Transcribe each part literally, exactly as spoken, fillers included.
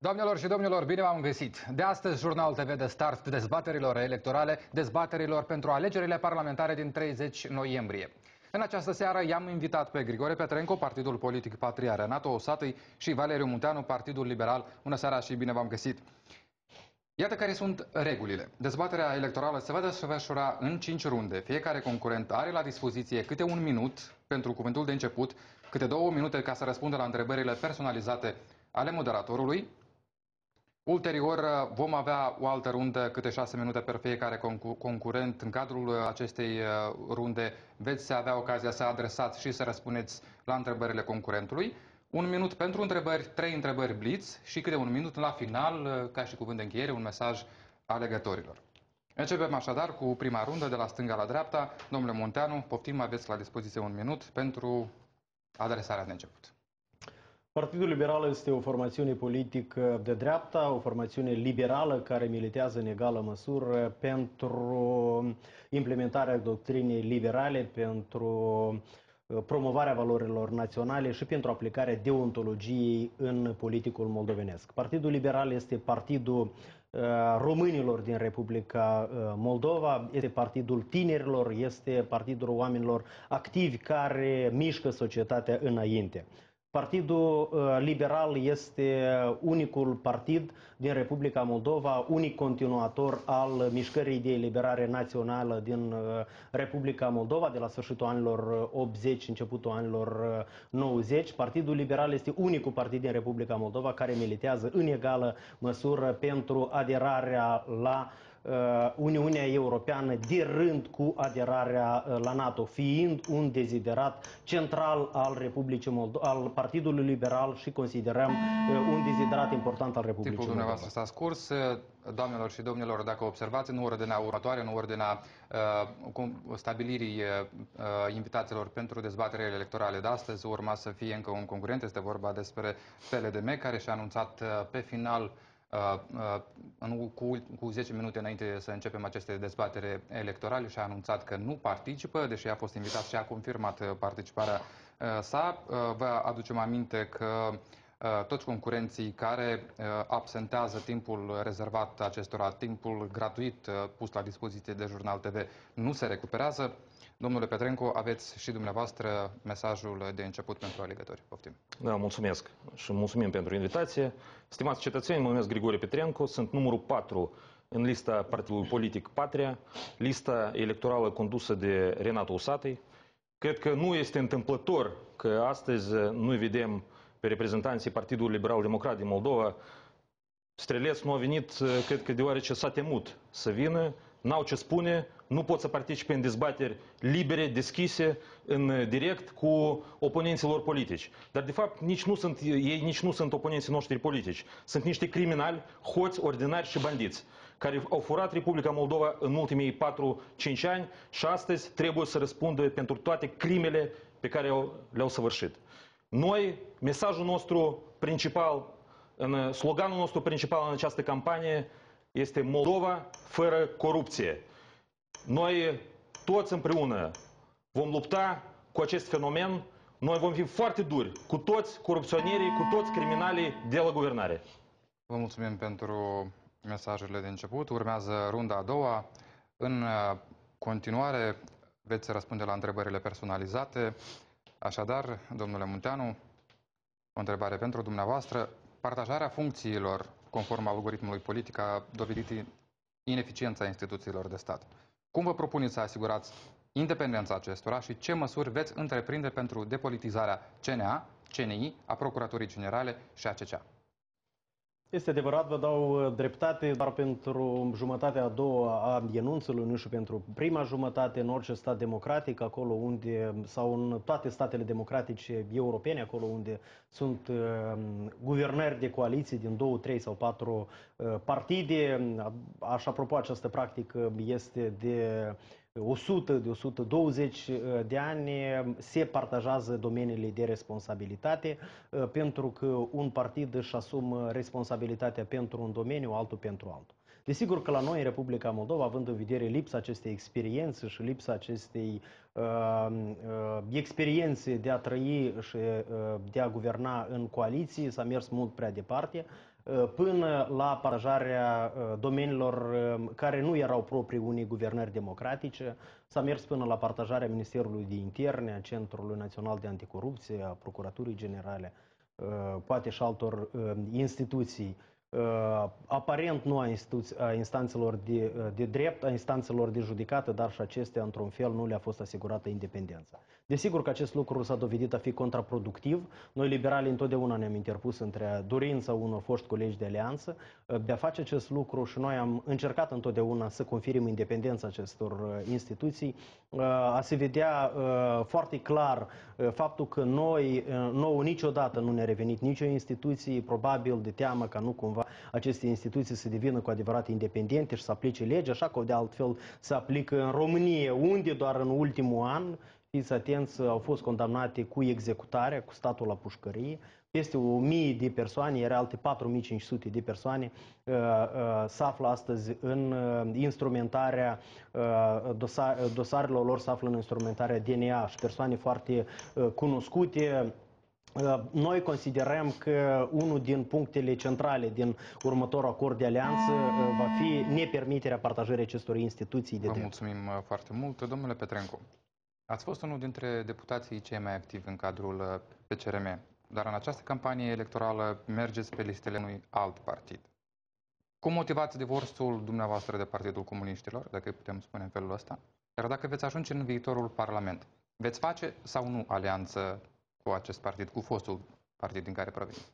Doamnelor și domnilor, bine v-am găsit! De astăzi, Jurnal T V de start dezbaterilor electorale, dezbaterilor pentru alegerile parlamentare din treizeci noiembrie. În această seară i-am invitat pe Grigore Petrenco, Partidul Politic Patria, Renato Osatăi și Valeriu Munteanu, Partidul Liberal. Bună seara și bine v-am găsit! Iată care sunt regulile. Dezbaterea electorală se va desfășura în cinci runde. Fiecare concurent are la dispoziție câte un minut pentru cuvântul de început, câte două minute ca să răspundă la întrebările personalizate ale moderatorului. Ulterior vom avea o altă rundă, câte șase minute per fiecare concurent. În cadrul acestei runde veți avea ocazia să adresați și să răspundeți la întrebările concurentului. Un minut pentru întrebări, trei întrebări blitz și câte un minut la final, ca și cuvânt de încheiere, un mesaj alegătorilor. Începem așadar cu prima rundă, de la stânga la dreapta. Domnule Munteanu, poftim, aveți la dispoziție un minut pentru adresarea de început. Partidul Liberal este o formațiune politică de dreapta, o formațiune liberală care militează în egală măsură pentru implementarea doctrinei liberale, pentru promovarea valorilor naționale și pentru aplicarea deontologiei în politicul moldovenesc. Partidul Liberal este partidul românilor din Republica Moldova, este partidul tinerilor, este partidul oamenilor activi care mișcă societatea înainte. Partidul Liberal este unicul partid din Republica Moldova, unic continuator al mișcării de eliberare națională din Republica Moldova de la sfârșitul anilor optzeci, începutul anilor nouăzeci. Partidul Liberal este unicul partid din Republica Moldova care militează în egală măsură pentru aderarea la Uniunea Europeană de rând cu aderarea la NATO, fiind un deziderat central al Republicii Moldova, al Partidului Liberal și considerăm un deziderat important al Republicii Timpul Moldova. dumneavoastră s-a scurs. Doamnelor și domnilor, dacă observați, în ordinea următoare, în ordinea uh, stabilirii uh, invitațiilor pentru dezbaterile electorale de astăzi, urma să fie încă un concurent. Este vorba despre P L D M, care și-a anunțat uh, pe final, Uh, uh, în, cu, cu zece minute înainte să începem aceste dezbatere electorale, și-a anunțat că nu participă, deși a fost invitat și a confirmat participarea uh, sa. Uh, vă aducem aminte că uh, toți concurenții care uh, absentează timpul rezervat acestora, timpul gratuit uh, pus la dispoziție de Jurnal T V, nu se recuperează. Domnule Petrenco, aveți și dumneavoastră mesajul de început pentru alegători. Poftim. Da, mulțumesc și mulțumim pentru invitație. Stimați cetățeni, mă numesc Grigore Petrenco, sunt numărul patru în lista Partidului Politic Patria, lista electorală condusă de Renato Osatăi. Cred că nu este întâmplător că astăzi noi vedem pe reprezentanții Partidului Liberal Democrat din Moldova. Streleț nu a venit, cred că deoarece s-a temut să vină, n-au ce spune, nu pot să participe în dezbateri libere, deschise, în direct cu oponenții lor politici. Dar de fapt nici nu sunt, ei nici nu sunt oponenții noștri politici. Sunt niște criminali, hoți, ordinari și bandiți, care au furat Republica Moldova în ultimii patru cinci ani și astăzi trebuie să răspundă pentru toate crimele pe care le-au săvârșit. Noi, mesajul nostru principal, în sloganul nostru principal în această campanie este Moldova fără corupție. Noi toți împreună vom lupta cu acest fenomen. Noi vom fi foarte duri cu toți corupționierii, cu toți criminalii de la guvernare. Vă mulțumim pentru mesajele de început. Urmează runda a doua. În continuare veți răspunde la întrebările personalizate. Așadar, domnule Munteanu, o întrebare pentru dumneavoastră. Partajarea funcțiilor conform algoritmului politic a dovedit ineficiența instituțiilor de stat. Cum vă propuneți să asigurați independența acestora și ce măsuri veți întreprinde pentru depolitizarea C N A, C N I, a Procuraturii Generale și a C C A? Este adevărat, vă dau dreptate, dar pentru jumătatea a doua a enunțului, nu și pentru prima jumătate, în orice stat democratic, acolo unde, sau în toate statele democratice europene, acolo unde sunt uh, guvernări de coaliții din două, trei sau patru uh, partide, aș apropo, această practică este de o sută, de o sută douăzeci de ani, se partajează domeniile de responsabilitate, pentru că un partid își asumă responsabilitatea pentru un domeniu, altul pentru altul. Desigur că la noi, în Republica Moldova, având în vedere lipsa acestei experiențe și lipsa acestei uh, uh, experiențe de a trăi și uh, de a guverna în coaliții, s-a mers mult prea departe. până la partajarea domeniilor care nu erau proprii unei guvernări democratice. S-a mers până la partajarea Ministerului de Interne, a Centrului Național de Anticorupție, a Procuraturii Generale, poate și altor instituții, aparent nu a, a instanțelor de, de drept, a instanțelor de judecată, dar și acestea, într-un fel, nu le-a fost asigurată independența. Desigur că acest lucru s-a dovedit a fi contraproductiv. Noi, liberalii, întotdeauna ne-am interpus între dorința unor foști colegi de alianță de a face acest lucru și noi am încercat întotdeauna să conferim independența acestor instituții, a se vedea foarte clar faptul că noi, nouă niciodată nu ne-a revenit nicio instituție, probabil de teamă ca nu cumva aceste instituții să devină cu adevărat independente și să aplice legea, așa că de altfel se aplică în România, unde doar în ultimul an, fiți atenți, au fost condamnate cu executarea, cu statul la pușcărie, peste o mie de persoane, iar alte patru mii cinci sute de persoane uh, uh, se află astăzi în uh, instrumentarea uh, dosar, dosarelor lor, se află în instrumentarea D N A și persoane foarte uh, cunoscute. Noi considerăm că unul din punctele centrale din următorul acord de alianță va fi nepermiterea partajării acestor instituții de Vă drept. mulțumim foarte mult. Domnule Petrencu, ați fost unul dintre deputații cei mai activi în cadrul P C R M, dar în această campanie electorală mergeți pe listele unui alt partid. Cum motivați divorțul dumneavoastră de Partidul Comuniștilor, dacă putem spune în felul ăsta? Iar dacă veți ajunge în viitorul Parlament, veți face sau nu alianță cu acest partid, cu fostul partid din care proveniți?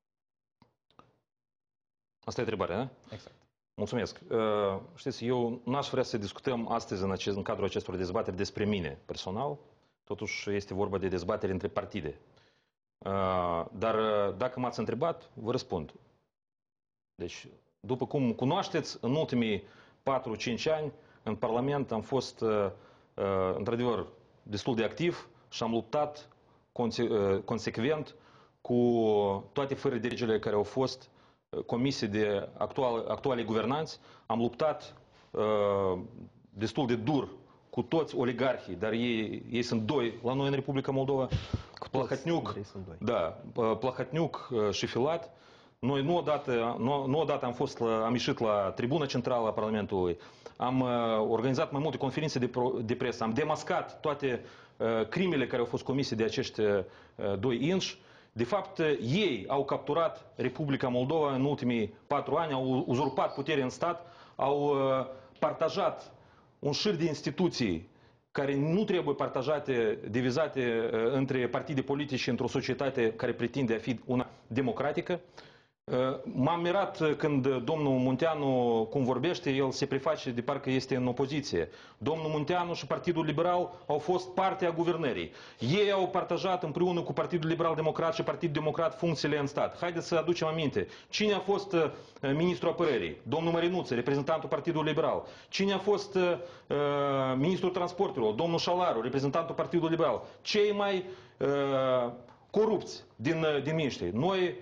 Asta e întrebarea, da? Exact. Mulțumesc. Știți, eu n-aș vrea să discutăm astăzi în, acest, în cadrul acestor dezbateri despre mine personal. Totuși este vorba de dezbateri între partide. Dar dacă m-ați întrebat, vă răspund. Deci, după cum cunoașteți, în ultimii patru cinci ani, în Parlament am fost, într-adevăr, destul de activ și am luptat conse consecvent cu toate fără de legile care au fost comisii de actual, actuale guvernanți. Am luptat uh, destul de dur cu toți oligarhii, dar ei, ei sunt doi la noi în Republica Moldova, Plahotniuc, da, Plahotniuc și Filat. Noi nu odată, nu, nu odată am, fost la, am ieșit la tribuna centrală a Parlamentului, am uh, organizat mai multe conferințe de, pro, de presă, am demascat toate uh, crimele care au fost comise de acești uh, doi inși. De fapt, ei au capturat Republica Moldova în ultimii patru ani, au uzurpat puterea în stat, au uh, partajat un șir de instituții care nu trebuie partajate, divizate uh, între partide politice într-o societate care pretinde a fi una democratică. M-am mirat când domnul Munteanu, cum vorbește, el se preface de parcă este în opoziție. Domnul Munteanu și Partidul Liberal au fost parte a guvernării. Ei au partajat împreună cu Partidul Liberal Democrat și Partidul Democrat funcțiile în stat. Haideți să aducem aminte. Cine a fost uh, ministrul apărării? Domnul Mărinuță, reprezentantul Partidului Liberal. Cine a fost uh, ministrul transporturilor? Domnul Șalaru, reprezentantul Partidului Liberal. Cei mai uh, corupți din, din miniștri. Noi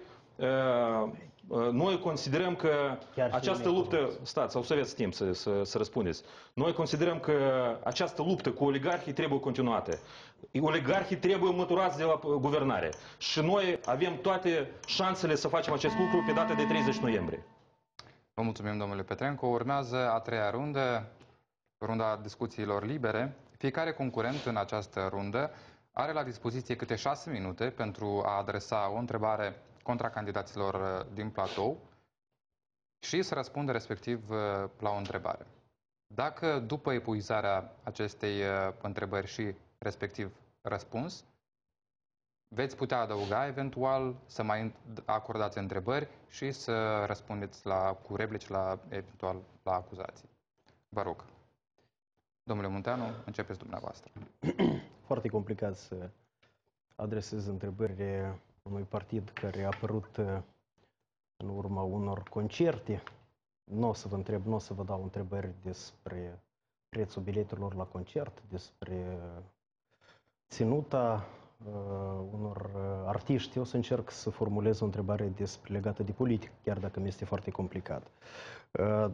Noi considerăm că această luptă, stați, sau să aveți timp să, să, să răspundeți. Noi considerăm că această luptă cu oligarhii trebuie continuată. Oligarhii trebuie măturați de la guvernare. Și noi avem toate șansele să facem acest lucru pe data de treizeci noiembrie. Vă mulțumim, domnule Petrencu. Urmează a treia rundă, runda discuțiilor libere. Fiecare concurent în această rundă are la dispoziție câte șase minute pentru a adresa o întrebare contra candidaților din platou și să răspundă respectiv la o întrebare. Dacă după epuizarea acestei întrebări și respectiv răspuns, veți putea adăuga eventual să mai acordați întrebări și să răspundeți la, cu replici la, eventual la acuzații. Vă rog. Domnule Munteanu, începeți dumneavoastră. Foarte complicat să adresez întrebări unui partid care a apărut în urma unor concerte. Nu o să vă întreb, nu o să vă dau întrebări despre prețul biletelor la concert, despre ținuta uh, unor artiști. Eu o să încerc să formulez o întrebare despre, legată de politică, chiar dacă mi este foarte complicat. Uh,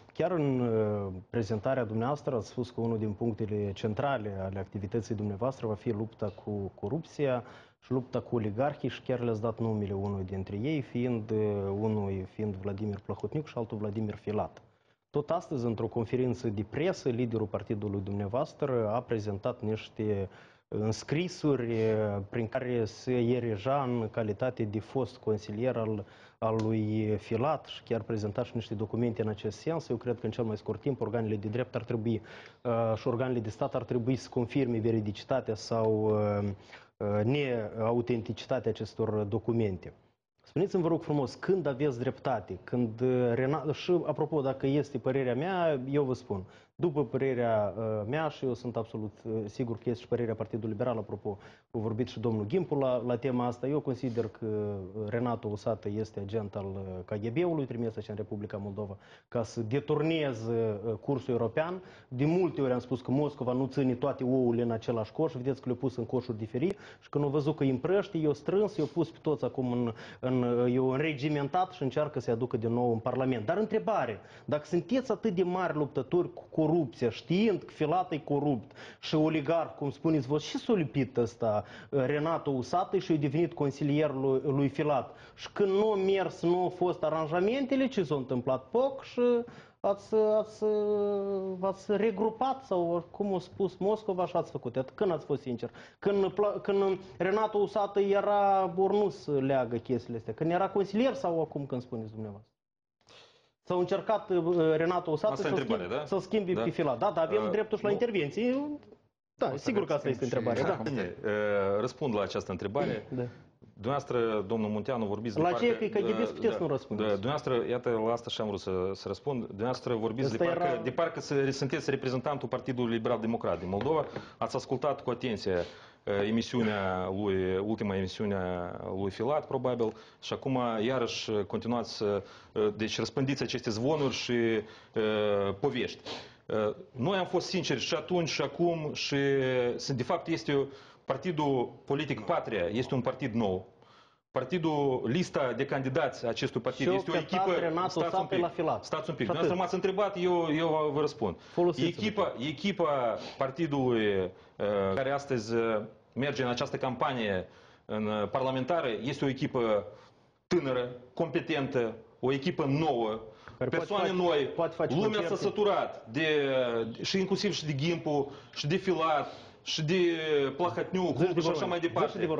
Chiar în uh, prezentarea dumneavoastră ați spus că unul din punctele centrale ale activității dumneavoastră va fi lupta cu corupția și lupta cu oligarhii și chiar le-ați dat numele unui dintre ei, fiind uh, unul fiind Vladimir Plahotniuc și altul Vladimir Filat. Tot astăzi, într-o conferință de presă, liderul partidului dumneavoastră a prezentat niște înscrisuri prin care se iereja în calitate de fost consilier al, al lui Filat și chiar prezenta și niște documente în acest sens. Eu cred că în cel mai scurt timp organele de drept ar trebui uh, și organele de stat ar trebui să confirme veridicitatea sau uh, neautenticitatea acestor documente. Spuneți-mi, vă rog frumos, când aveți dreptate, când Renat, și apropo, dacă este părerea mea, eu vă spun, după părerea mea, și eu sunt absolut sigur că este și părerea Partidului Liberal, apropo, a vorbit și domnul Gimpu la, la tema asta, eu consider că Renato Usată este agent al K G B-ului, trimis aici în Republica Moldova, ca să deturneze cursul european. De multe ori am spus că Moscova nu ține toate ouăle în același coș, vedeți că le-au pus în coșuri diferite și când au văzut că îi împrăște, i-au strâns, i-au pus pe toți acum în, în i-au înregimentat și încearcă să-i aducă din nou în Parlament. Dar întrebare, dacă sunteți atât de mari luptători cu corupția, știind că Filat e corupt și oligarh, cum spuneți voi, și s-a lipit ăsta Renato Usată și a devenit consilier lui, lui Filat. Și când nu a mers, nu au fost aranjamentele, ce s-a întâmplat? Poc și ați, ați, ați regrupat sau cum a spus Moscova și ați făcut. Când ați fost sincer? Când, când Renato Usată era, ori nu să leagă chestiile astea? Când era consilier sau acum când spuneți dumneavoastră? S-au încercat Renato Usată să-l schimbi, da? să schimbi da. pe Filat. Da, dar avem uh, dreptul și la intervenții. Da, sigur că asta este întrebarea. Da. Bine, răspund la această întrebare. Da. Dumneavoastră, domnul Munteanu, vorbiți la de parcă... La ce că K G B puteți da, nu răspundeți. Da, dumneavoastră, iată, la asta și-am vrut să, să răspund. Dumneavoastră vorbiți de parcă, era... de parcă sunteți reprezentantul Partidului Liberal Democrat din Moldova. Ați ascultat cu atenție emisiunea lui, ultima emisiune a lui Filat, probabil, și acum iarăși continuați să deci răspândiți aceste zvonuri și uh, povești. Uh, noi am fost sinceri și atunci și acum și de fapt este partidul politic Patria, este un partid nou. Partidul, lista de candidați a acestui partid și este o echipă... Stați un pic, la Filat. Stați un pic. Dumneavoastră m-ați întrebat, eu, eu vă răspund. Echipa, echipa partidului uh, care astăzi merge în această campanie în parlamentară este o echipă tânără, competentă, o echipă nouă, care persoane poate noi, poate face lumea s-a săturat de, și inclusiv și de Gimpu, și de Filat, și de Plahotniuc, și așa mai departe. De,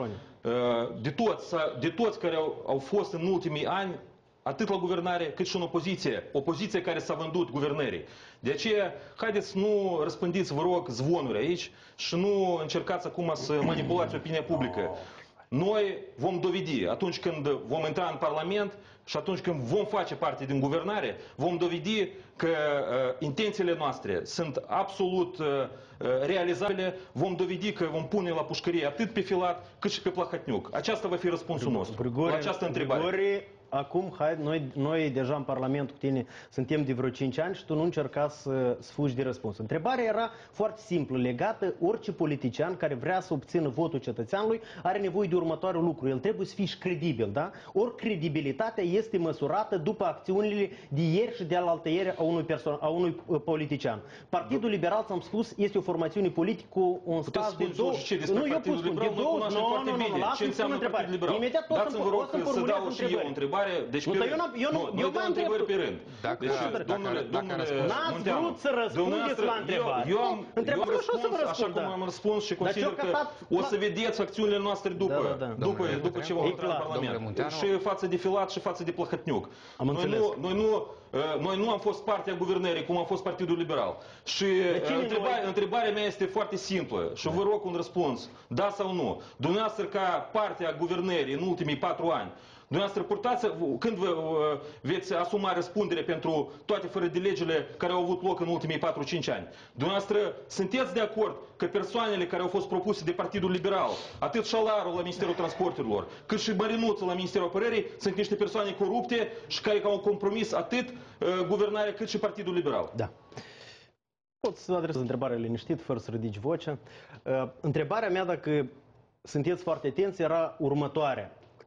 de, toți, de toți care au, au fost în ultimii ani, atât la guvernare, cât și în opoziție. Opoziție care s-a vândut guvernării. De aceea, haideți nu răspândiți, vă rog, zvonuri aici și nu încercați acum să manipulați opinia publică. Noi vom dovedi, atunci când vom intra în Parlament și atunci când vom face parte din guvernare, vom dovedi că uh, intențiile noastre sunt absolut uh, realizabile, vom dovedi că vom pune la pușcărie atât pe Filat cât și pe Plahotniuc. Aceasta va fi răspunsul nostru Grigore, la această întrebare. Grigore, acum, hai, noi, noi deja în Parlament cu tine suntem de vreo cinci ani și tu nu încerca să, să fugi de răspuns. Întrebarea era foarte simplă, legată, orice politician care vrea să obțină votul cetățeanului are nevoie de următoarele lucruri. El trebuie să fie și credibil, da? Ori credibilitatea este măsurată după acțiunile de ieri și de alaltăieri a unui, person, a unui politician. Partidul Liberal, ți-am spus, este o formațiune politică cu un stat de două... Nu, eu pot spune, de două... Nu, nu, nu, nu, ce înseamnă Partidul Liberal? Imediat tot să-mi formulez întrebări. Deci, nu, eu, eu nu, eu mă întreb pe rând. Dacă, deci, dacă, domnule, dacă, domnule n-ați vrut să răspundeți la întrebare. Eu, eu am, eu am răspuns așa cum am răspuns și consider că o să vedeți acțiunile noastre după, da, da, da. după, după ce vom intra în Parlament. Și față de Filat și față de Plahotniuc. Noi nu, noi, nu, noi nu am fost partea guvernării, cum a fost Partidul Liberal. Și întrebarea, întrebarea mea este foarte simplă și vă rog un răspuns, da sau nu. Dumneavoastră ca partea guvernării în ultimii patru ani, dumneavoastră purtați, când vă veți asuma răspundere pentru toate fără de legile care au avut loc în ultimii patru cinci ani? Dumneavoastră sunteți de acord că persoanele care au fost propuse de Partidul Liberal, atât Șalarul la Ministerul Transporturilor, cât și Mărinuță la Ministerul Apărării, sunt niște persoane corupte și care au compromis atât uh, guvernarea cât și Partidul Liberal? Da. Pot să adresez întrebarea liniștit, fără să ridici vocea. Uh, întrebarea mea, dacă sunteți foarte atenți, era următoarea.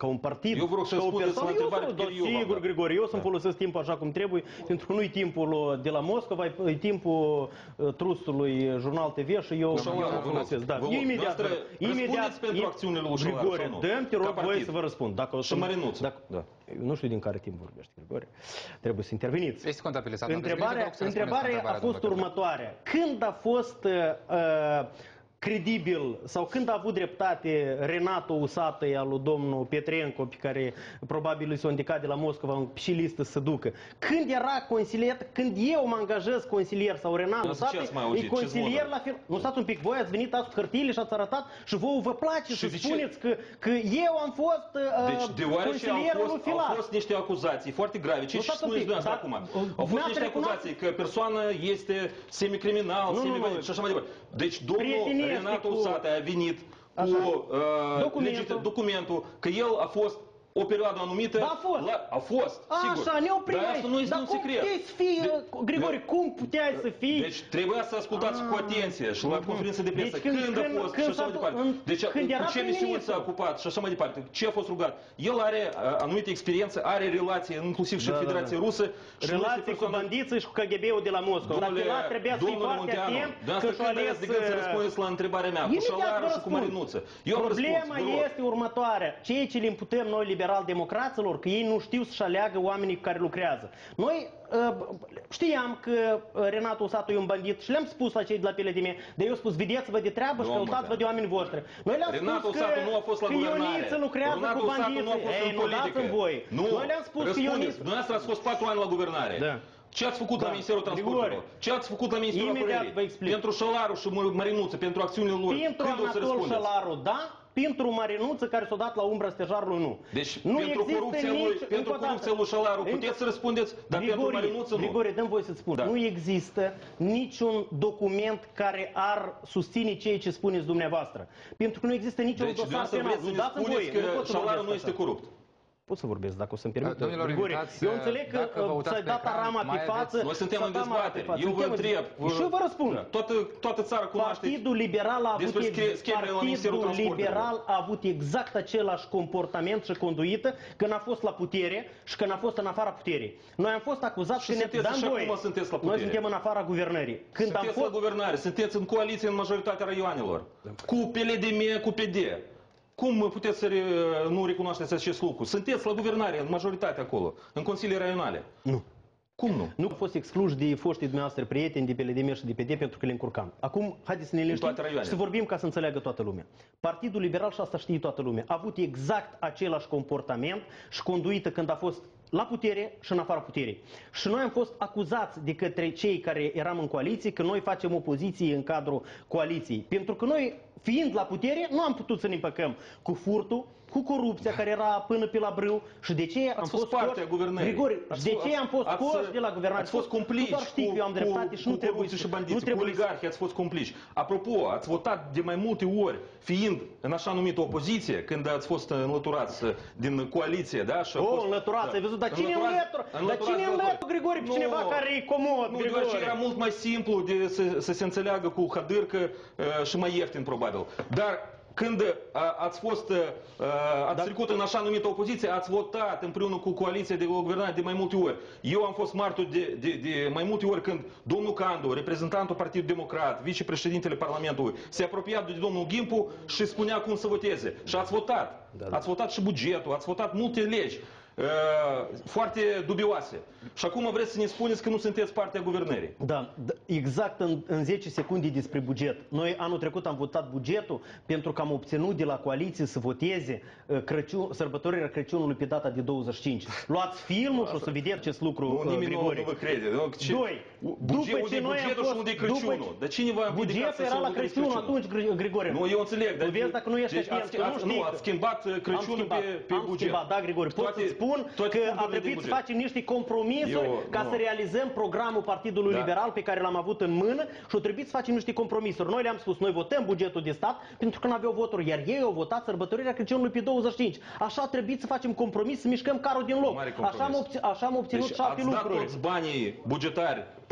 ca un partid, Eu vreau să ca o răspundeți la persoană, întrebare eu, pe care sunt, eu v-am sigur, dat. Grigore, eu să-mi folosesc timpul așa cum trebuie, pentru că nu-i timpul de la Moscova, e timpul uh, trustului Jurnal T V și eu Ușolaru, eu vă mă folosesc. Da. rog, vă rog, Imediat, noastră, imediat, răspundeți pentru acțiunile lui Ușolaru Grigore, sau nu? dă-mi, te Ca rog voie partid. să vă răspund. Dacă o Și să- Marinuță. Dacă, Da. Eu nu știu din care timp vorbește Grigore. Trebuie să interveniți. Este contabilizat. Deci, Întrebarea, întrebarea a fost următoarea. Când a fost uh, credibil sau când a avut dreptate Renato Usatăi al lui domnul Petrenco, pe care probabil îi s-a indicat de la Moscova și listă să ducă? Când era consilier, când eu mă angajez consilier sau Renato Nu, ce Usatăi, ați mai auzit? e Ce-ți consilier modă? la fel. Nu stați un pic, voi ați venit azi cu hârtiile și ați arătat și vouă vă place Și să de ce? spuneți că, că eu am fost uh, Deci, deoarece au consilierul lui fost, au Filat. fost niște acuzații foarte grave, ce Nu, și stați un spuneți pic, dumneavoastră dar, acum? uh, Au fost dumneavoastră niște recunoaște- acuzații că persoana este semicriminal, Nu, nu, semi nu. și așa mai departe. Deci domnul Prietenește Renato cu- Usatăi a venit Așa. cu uh, Documentul. legit- documentul că el a fost o perioadă anumită. Da, a fost. La, a fost, sigur. Așa, ne oprim Dar aici. asta nu este Dar un cum secret. puteai să fii, De- Grigore, de- cum puteai să fii? Deci trebuia să ascultați cu atenție și la conferință de presă Deci când- când, a când- fost când și așa s-a mai du- departe. în- Deci când era cu ce misiuni prim-ministru. s-a ocupat și așa mai departe. Ce a fost rugat? El are uh, anumite experiențe, are relație inclusiv și Da, în da, Federația da. Rusă. Și nu este Relații cu persoană- bandiții și cu K G B-ul de la Moscova. Dar Domnule, Filat trebuia să fii domnule foarte Munteanu, atent de asta că și-a când ales... aveți de gând să uh, răspundeți la întrebarea mea, cu Imediat vă Șolaru și cu răspund. Marinuță. Eu am Problema răspuns, vă rog. este următoarea. Ceea ce le imputăm noi liberal-democraților, că ei nu știu să-și aleagă oamenii cu care lucrează. Noi uh, știam că uh, Renato Usatăi e un bandit și le-am spus la cei de la P L D M, dar eu spus, vedeți-vă de treabă și Domnul căutați-vă Munteanu. de oamenii voștri. Noi le-am Renato spus că, Usatăi nu a fost la că guvernare. Ioniță lucrează Renato cu Usatăi bandiții. nu a fost Ei, în nu politică. dați-mi voi. Nu, Noi le-am spus că răspundeți. Ioniță... Dumneavoastră ați fost patru ani la guvernare. Da. Ce ați făcut Da. la Ministerul Transporturilor? Grigore. Ce ați făcut la Ministerul Imediat Apărării? vă explic. Pentru Șolaru și Marinuță, pentru acțiunile lor. Pentru Când o să Anatol răspundeți? Șolaru, da? Pentru Marinuță, care s-a dat la umbra stejarului, nu. Deci nu pentru există corupția lui, nici, pentru încă o dată. corupția lui Șolaru Încă- puteți să răspundeți, dar pentru Grigore, Marinuță nu. Grigore, dăm voie să-ți spun. Da. Nu există niciun document care ar susține ceea ce spuneți dumneavoastră. Pentru că nu există niciun Deci dosar dumneavoastră penal. vreți să Nu ne dați-mi spuneți voie. că nu pot să Șolaru vorbesc nu este așa. corupt. Pot să vorbesc, dacă o să-mi permite. Domnilor Grigore, invitați, eu înțeleg că dacă vă uh, uitați ți-ai pe dat ecran, arama mai pe aveți- față. Noi suntem ți-a în dat arama pe dezbatere. față. Eu vă Suntem în- întreb. Și eu vă răspund. Da. Toată, toată țara cunoaște. Partidul Liberal a avut, despre ex- sche- schemele la Ministerul Partidul Transporturilor. Liberal a avut exact același comportament și conduită când a fost la putere și când a fost în afara puterii. Noi am fost acuzați Și că ne sunteți dăm și voie. acum sunteți la Noi putere. suntem în afara guvernării. Când am Sunteți fost la guvernare, sunteți în coaliție în majoritatea raioanelor. Cu P L D M, cu P D. Cum puteți să re, nu recunoașteți acest lucru? Sunteți la guvernare, în majoritate acolo, în consiliile raionale. Nu. Cum nu? Nu au fost excluși de foștii dumneavoastră prieteni de P L D M și de P D pentru că le încurcam. Acum, haideți să ne liniștim toate raioanele. și să vorbim ca să înțeleagă toată lumea. Partidul Liberal, și asta știe toată lumea, a avut exact același comportament și conduită când a fost la putere și în afara puterii. Și noi am fost acuzați de către cei care eram în coaliție că noi facem opoziție în cadrul coaliției. Pentru că noi, fiind la putere, nu am putut să ne împăcăm cu furtul, cu corupția care era până pe la brâu și de ce am fost parte scoși- a guvernării. Grigore, Ați de fost- ce am fost ați- scoși de la guvernare? Ați fost complici Tu doar știi că eu am cu, dreptate și cu nu trebuie corupție să- și bandiți, nu cu trebuie să- oligarhi ați fost complici. Apropo, ați votat de mai multe ori, fiind în așa numită opoziție, când ați fost înlăturați din coaliție, da? Și a O, fost, înlăturați, ai văzut? Dar cine Înlăturați- înlătură? Dar înlăturați cine de autor. înlătură, Grigore, pe Nu, cineva care e comod, Nu, deoarece Grigore? era mult mai simplu de, să, să se înțeleagă cu Hadârcă uh, și mai ieftin, probabil. Dar când uh, ați fost, uh, ați Dar- trecut în așa numită opoziție, ați votat împreună cu coaliția de guvernare de mai multe ori. Eu am fost martor de, de, de mai multe ori când domnul Candu, reprezentantul Partidului Democrat, vicepreședintele Parlamentului, se apropia de domnul Gimpu și spunea cum să voteze. Și ați votat. Da, da. Ați votat și bugetul, ați votat multe legi uh, foarte dubioase. Și acum vreți să ne spuneți că nu sunteți partea guvernării. Da, d- exact în, în zece secunde despre buget. Noi anul trecut am votat bugetul pentru că am obținut de la coaliție să voteze uh, Crăciun, sărbătorirea Crăciunului pe data de douăzeci și cinci. Luați filmul și o să vedeți acest lucru, Nu, uh, nimeni nu, Grigore. nu vă crede. Nu, ce- Doi. Buget, unde e bugetul și unde e Crăciunul? după- Dar cine v-a împiedicat să Bugetul se era la vorbesc Crăciun Crăciunul? atunci, Gri- Grigore. Nu, eu înțeleg. Tu vezi dacă nu ești deci atent, ați, că nu ați, știi nu, că- ați schimbat uh, Am Crăciunul schimbat, pe, pe am buget. schimbat, da, Grigore. Pot Toate- să spun toate că a punctele de trebuit să buget. facem niște compromisuri Eu- ca nu. să realizăm programul Partidului Da. Liberal pe care l-am avut în mână și a trebuit să facem niște compromisuri. Noi le-am spus, noi votăm bugetul de stat pentru că nu aveau voturi, iar ei au votat sărbătorirea Crăciunului pe douăzeci și cinci. Așa a trebuit să facem compromis, să mișcăm carul din loc. Mare Așa am, compromis. obț- așa am obținut Deci șapte ați dat lucruri. toți banii bugetari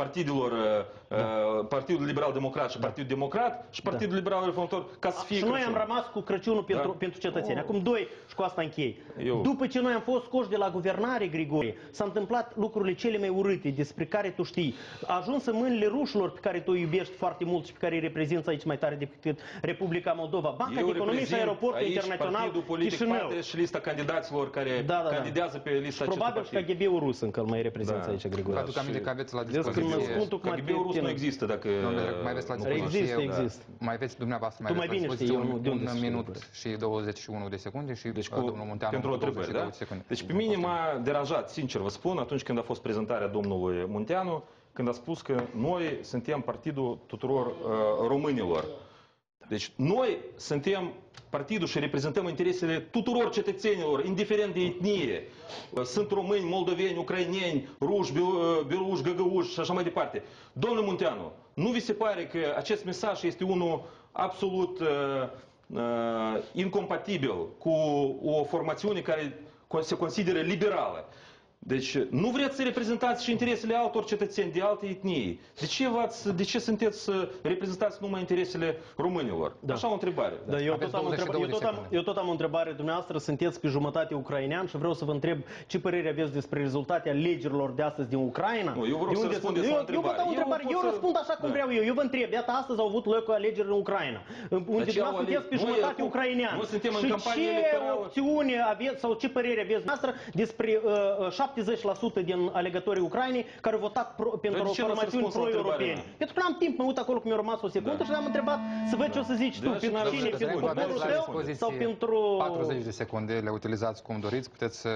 partidelor, da. Partidul Liberal Democrat și da. Partidul Democrat și Partidul da. Liberal Reformator ca să fie Și noi Crăciun. am rămas cu Crăciunul pentru, da. pentru cetățeni. Acum doi, și cu asta închei. Eu... După ce noi am fost scoși de la guvernare, Grigore, s-au întâmplat lucrurile cele mai urâte despre care tu știi. A ajuns în mâinile rușilor pe care tu îi iubești foarte mult și pe care îi reprezinți aici mai tare decât Republica Moldova. Banca Eu de Economie și Aeroportul Internațional Chișinău. Și lista candidaților care da, da, da. candidează pe lista acestui Probabil și K G B-ul rus încă îl mai reprezintă da. aici, Grigore. Aduc aminte că aveți la dispoziție. K G B-ul rus nu există dacă... Mai aveți la dispoziție. Există, există. Mai aveți dumneavoastră mai tu mai bine știi, un, un minut și douăzeci și unu de secunde și deci, domnul Munteanu pentru întrebări, da? Secunde. Deci pe mine m-a deranjat, sincer vă spun, atunci când a fost prezentarea domnului Munteanu, când a spus că noi suntem partidul tuturor uh, românilor. Deci noi suntem partidul și reprezentăm interesele tuturor cetățenilor, indiferent de etnie. Sunt români, moldoveni, ucraineni, ruși, beloruși, găgăuși și așa mai departe. Domnule Munteanu, nu vi se pare că acest mesaj este unul absolut uh, uh, incompatibil cu o formațiune care se consideră liberală? Deci nu vreți să reprezentați și interesele altor cetățeni de alte etnii. De ce, de ce sunteți să reprezentați numai interesele românilor? Da. Așa o întrebare. Da, eu, tot am întreba, eu, tot am, eu tot am o întrebare. Dumneavoastră sunteți pe jumătate ucrainean și vreau să vă întreb ce părere aveți despre rezultatele alegerilor de astăzi din Ucraina. Nu, eu vreau să răspundeți la întrebare. Eu, eu, întrebare. eu, eu răspund așa cum da. vreau eu. Eu vă întreb. Iată, astăzi au avut loc alegeri în Ucraina. Unde dumneavoastră sunteți pe jumătate ucrainean. Noi suntem în și campanie ce electorală. opțiune aveți sau ce părere aveți dumneavoastră despre uh, șaptezeci la sută din alegătorii Ucrainei care au votat pro, pentru o formațiune pro-europene. Pentru că n-am timp, mă uit acolo că mi-a rămas o secundă da. și le-am întrebat să văd da. ce o să zici tu, pentru cine, pentru poporul tău sau pentru... patruzeci de secunde, le utilizați cum doriți, puteți să,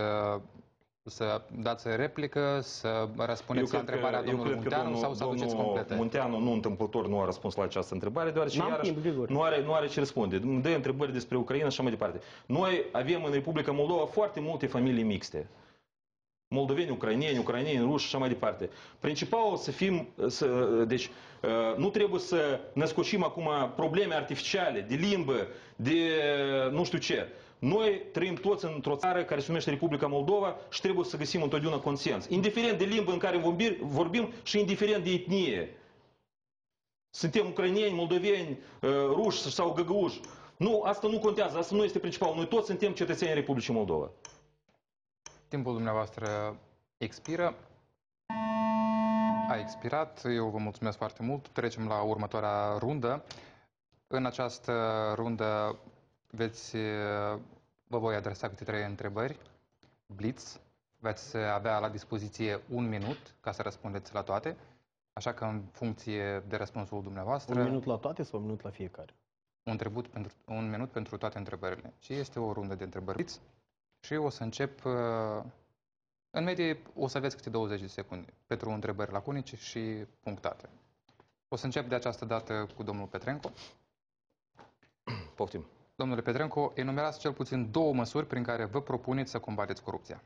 să dați replică, să răspundeți la întrebarea că, domnului Munteanu sau să aduceți complete. Munteanu nu întâmplător nu a răspuns la această întrebare, deoarece iarăși timp, nu are, nu are ce răspunde. Dă întrebări despre Ucraina și așa mai departe. Noi avem în Republica Moldova foarte multe familii mixte. Moldoveni, ucraineni, ucraineni, ruși și așa mai departe. Principalul să fim, să, deci nu trebuie să născocim acum probleme artificiale de limbă, de nu știu ce. Noi trăim toți într-o țară care se numește Republica Moldova și trebuie să găsim întotdeauna consens. Indiferent de limbă în care vorbim și indiferent de etnie. Suntem ucraineni, moldoveni, ruși sau găgăuși. Nu, asta nu contează, asta nu este principal. Noi toți suntem cetățenii Republicii Moldova. Timpul dumneavoastră expiră. A expirat. Eu vă mulțumesc foarte mult. Trecem la următoarea rundă. În această rundă veți, vă voi adresa câte trei întrebări. Blitz. Veți avea la dispoziție un minut ca să răspundeți la toate. Așa că în funcție de răspunsul dumneavoastră... Un minut la toate sau un minut la fiecare? Un, trebut pentru, un minut pentru toate întrebările. Și este o rundă de întrebări. Blitz. Și o să încep, în medie o să aveți câte douăzeci de secunde pentru întrebări laconice și punctate. O să încep de această dată cu domnul Petrenco. Poftim. Domnule Petrenco, enumerați cel puțin două măsuri prin care vă propuneți să combateți corupția.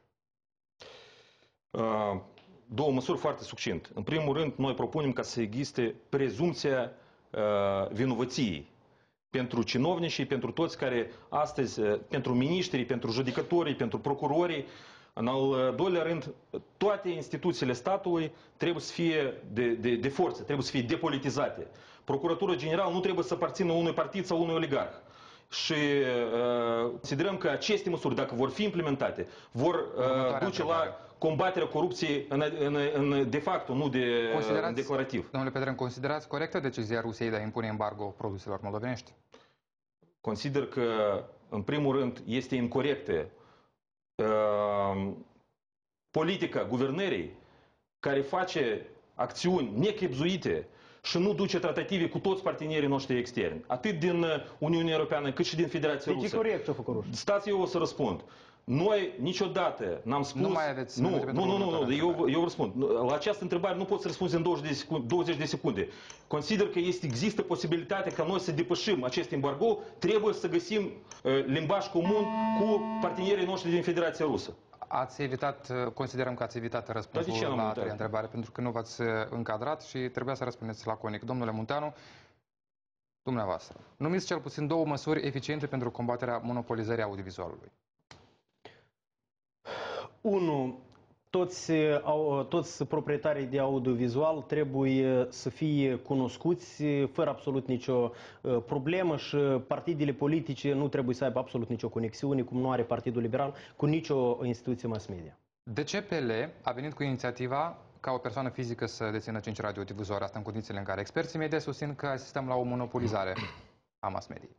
Uh, două măsuri foarte succint. În primul rând, noi propunem ca să existe prezumția uh, vinovăției pentru cinovnici și pentru toți care astăzi, pentru miniștrii, pentru judecătorii, pentru procurorii. În al doilea rând, toate instituțiile statului trebuie să fie de, de, de forță, trebuie să fie depolitizate. Procuratura Generală nu trebuie să aparțină unui partid sau unui oligarh. Și uh, considerăm că aceste măsuri, dacă vor fi implementate, vor uh, duce la combaterea corupției în, în, în de facto, nu de în declarativ. Domnule Petren, considerați corectă decizia Rusiei de a impune embargo produselor moldovenești? Consider că, în primul rând, este incorectă uh, politica guvernării care face acțiuni nechibzuite și nu duce tratative cu toți partenerii noștri externi, atât din Uniunea Europeană cât și din Federația Rusă. Deci e corect ce a făcut Rusia. Stați, eu o să răspund. Noi niciodată n-am spus... Nu mai aveți... Nu, nu, nu, nu, nu eu, eu răspund. La această întrebare nu pot să răspunzi în douăzeci de secunde. Consider că este, există posibilitatea ca noi să depășim acest embargo, trebuie să găsim uh, limbaj comun cu partenerii noștri din Federația Rusă. Ați evitat, considerăm că ați evitat răspunsul la a treia întrebare, pentru că nu v-ați încadrat și trebuia să răspundeți laconic. Domnule Munteanu, dumneavoastră, numiți cel puțin două măsuri eficiente pentru combaterea monopolizării audiovizualului. Unu, Toți, au, toți proprietarii de audiovizual trebuie să fie cunoscuți fără absolut nicio problemă și partidele politice nu trebuie să aibă absolut nicio conexiune, cum nu are Partidul Liberal, cu nicio instituție mass media. D C P L a venit cu inițiativa ca o persoană fizică să dețină cinci radiodifuzoare, asta în condițiile în care experții media susțin că asistăm la o monopolizare a mass mediei.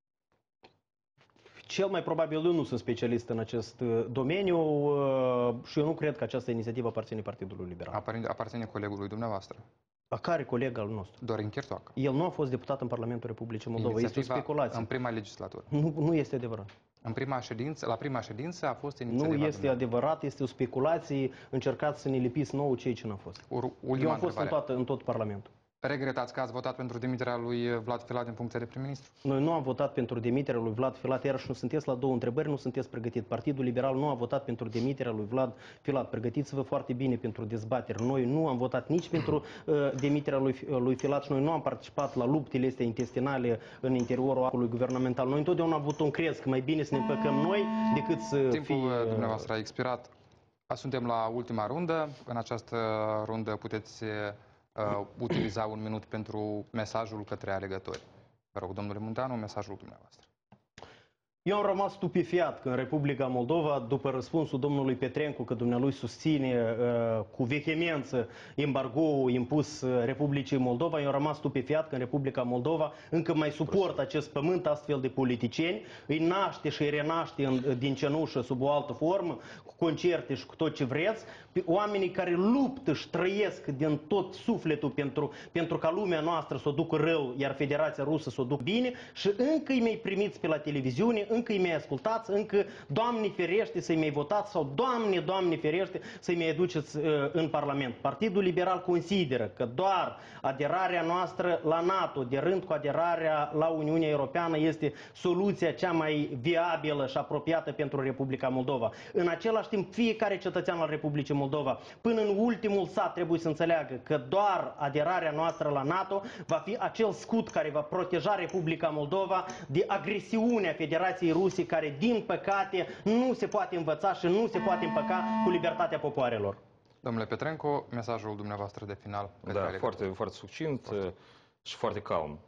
Cel mai probabil eu nu sunt specialist în acest domeniu și eu nu cred că această inițiativă aparține Partidului Liberal. Aparține colegului dumneavoastră. A care coleg al nostru? Dorin Chirtoacă. El nu a fost deputat în Parlamentul Republicii Moldova. Este o speculație. În prima legislatură. Nu, nu este adevărat. În prima ședință, la prima ședință a fost inițiativa. Nu este adevărat, este o speculație. Încercați să ne lipiți nouă ceea ce n-a fost. Ur, eu am fost în, toată, în tot Parlamentul. Regretați că ați votat pentru demiterea lui Vlad Filat din funcție de prim-ministru? Noi nu am votat pentru demiterea lui Vlad Filat, iarăși nu sunteți la două întrebări, nu sunteți pregătit. Partidul Liberal nu a votat pentru demiterea lui Vlad Filat. Pregătiți-vă foarte bine pentru dezbateri. Noi nu am votat nici pentru uh, demiterea lui, lui Filat și noi nu am participat la luptele astea intestinale în interiorul actului guvernamental. Noi întotdeauna am avut un crez că mai bine să ne împăcăm noi decât să Timpul fie... uh, dumneavoastră a expirat. Suntem la ultima rundă. În această rundă puteți Uh, utiliza un minut pentru mesajul către alegători. Vă rog, domnule Munteanu, mesajul dumneavoastră. Eu am rămas stupefiat că în Republica Moldova, după răspunsul domnului Petrencu că dumnealui susține uh, cu vehemență embargoul impus Republicii Moldova, eu am rămas stupefiat că în Republica Moldova încă mai suportă acest pământ astfel de politicieni, îi naște și îi renaște în, din cenușă sub o altă formă, cu concerte și cu tot ce vreți, oamenii care luptă și trăiesc din tot sufletul pentru, pentru ca lumea noastră să o ducă rău, iar Federația Rusă să o ducă bine și încă îi mai primiți pe la televiziune, încă îi mai ascultați, încă Doamne ferește să-i mai votați sau Doamne, Doamne ferește să-i mai aduceți uh, în Parlament. Partidul Liberal consideră că doar aderarea noastră la NATO, de rând cu aderarea la Uniunea Europeană, este soluția cea mai viabilă și apropiată pentru Republica Moldova. În același timp, fiecare cetățean al Republicii Moldova, până în ultimul sat, trebuie să înțeleagă că doar aderarea noastră la NATO va fi acel scut care va proteja Republica Moldova de agresiunea Federației Rusii, care, din păcate, nu se poate învăța și nu se poate împăca cu libertatea popoarelor. Domnule Petrencu, mesajul dumneavoastră de final. Da, foarte, foarte succint foarte. și foarte calm.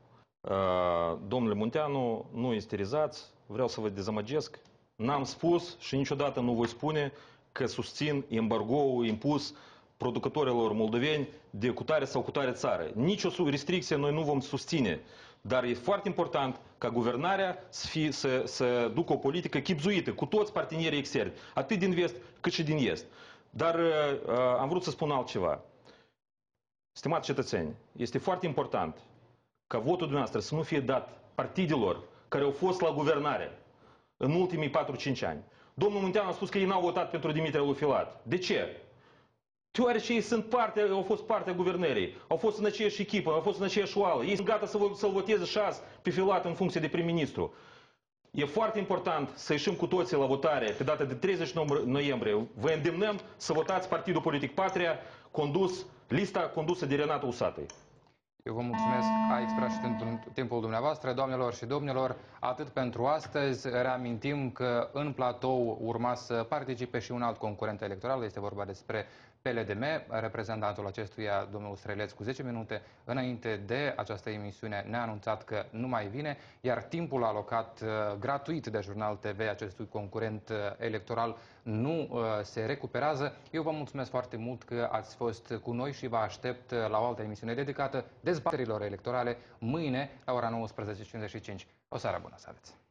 Domnule Munteanu, nu isterizați, vreau să vă dezamăgesc. N-am spus și niciodată nu voi spune că susțin embargoul impus producătorilor moldoveni de cutare sau cutare țară. Nici o restricție noi nu vom susține. Dar e foarte important ca guvernarea să, fie, să, să ducă o politică chibzuită cu toți partenerii externi, atât din vest cât și din est. Dar uh, am vrut să spun altceva. Stimați cetățeni, este foarte important ca votul dumneavoastră să nu fie dat partidelor care au fost la guvernare în ultimii patru-cinci ani. Domnul Munteanu a spus că ei n-au votat pentru demiterea lui Filat. De ce? Deoarece ei sunt parte, au fost parte a guvernării, au fost în aceeași echipă, au fost în aceeași oală. Ei sunt gata să-l să voteze și azi pe Filat în funcție de prim-ministru. E foarte important să ieșim cu toții la votare pe data de treizeci noiembrie. Vă îndemnăm să votați Partidul Politic Patria, condus, lista condusă de Renato Usatăi. Eu vă mulțumesc, a expirat și timpul dumneavoastră. Doamnelor și domnilor, atât pentru astăzi. Reamintim că în platou urma să participe și un alt concurent electoral. Este vorba despre P L D M, reprezentantul acestuia, domnul Streleț, cu zece minute înainte de această emisiune ne-a anunțat că nu mai vine, iar timpul alocat uh, gratuit de Jurnal T V acestui concurent uh, electoral nu uh, se recuperează. Eu vă mulțumesc foarte mult că ați fost cu noi și vă aștept la o altă emisiune dedicată dezbaterilor electorale mâine la ora nouăsprezece cincizeci și cinci. O seară bună să aveți!